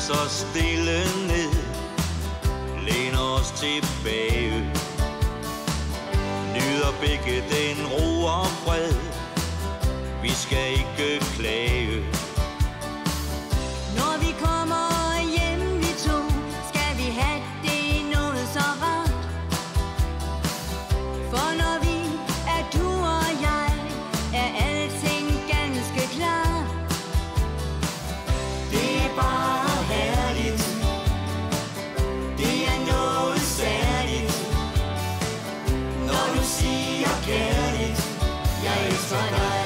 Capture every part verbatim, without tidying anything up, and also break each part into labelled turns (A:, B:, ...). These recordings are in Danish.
A: så stille ned, læner os tilbage, nyder begge den ro og fred. Vi skal ikke klage.
B: Når vi kommer hjem vi to, skal vi have det noget så rart. For når vi er du og jeg, er alting ganske klart. Det er bare herligt, det er noget særligt, når du siger kærligt, jeg elsker dig.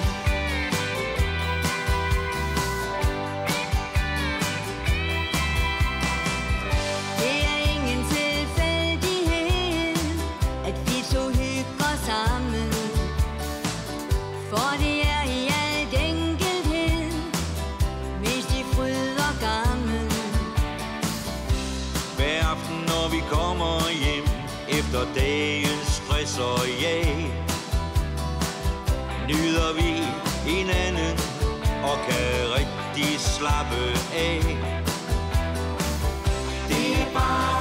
B: For det er i al enkelhed, mest i fryd og gammel.
A: Hver aften når vi kommer hjem, efter dagens stress og jag, nyder vi hinanden og kan rigtig slappe af. Det er bare